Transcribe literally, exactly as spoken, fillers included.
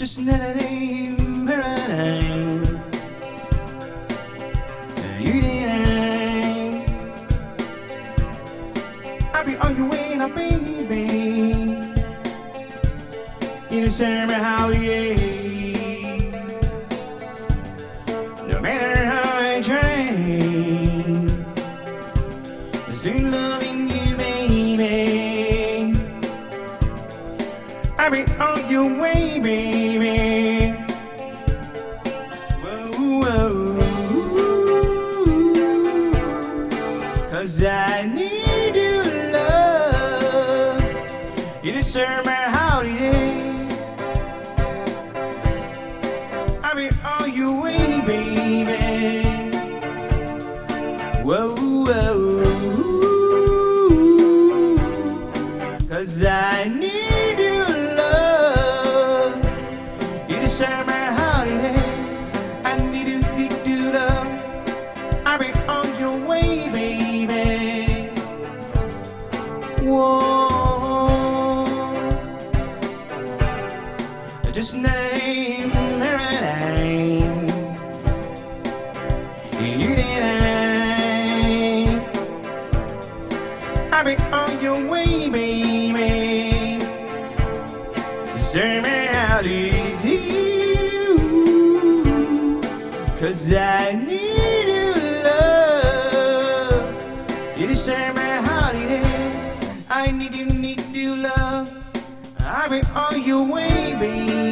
Just another day, another day. You didn't. I'll be on your way now, baby. In a summer holiday. No matter how I try, I'm still loving you, baby. I'll be on your way, baby. Whoa, whoa. Cause I need your love in a summer holiday. I'll be on your way, baby. Whoa, whoa. Cause I need your love in a summer holiday. I need you, need you love. I'll be on your way, baby. Whoa. Just name you didn't. I'll be on your way, baby. Summer holiday. Cause I need your love in the summer holiday. I need you, need you love. I'll be on your way, baby.